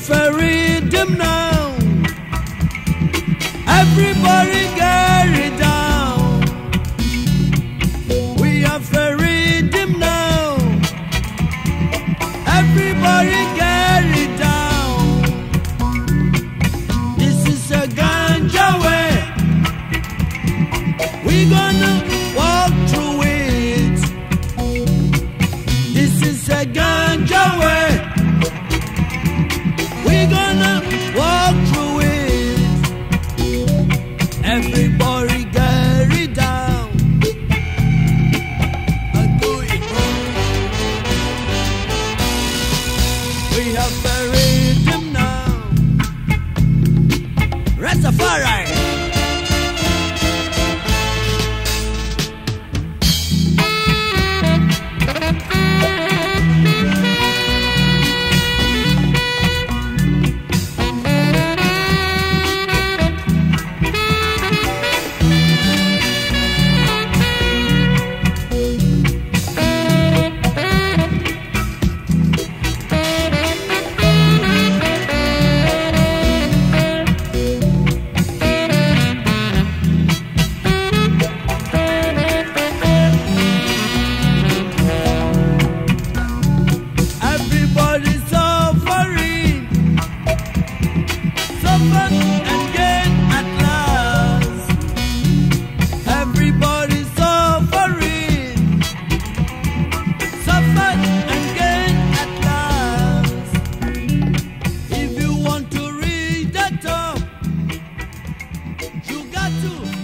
freedom now. Everybody get it down. We have freedom now. Everybody get it down. This is a ganja way. We gonna walk through it. This is a ganja way. We gonna walk through it. Everybody get it down. And do it. We have freedom now. Rastafari. You got to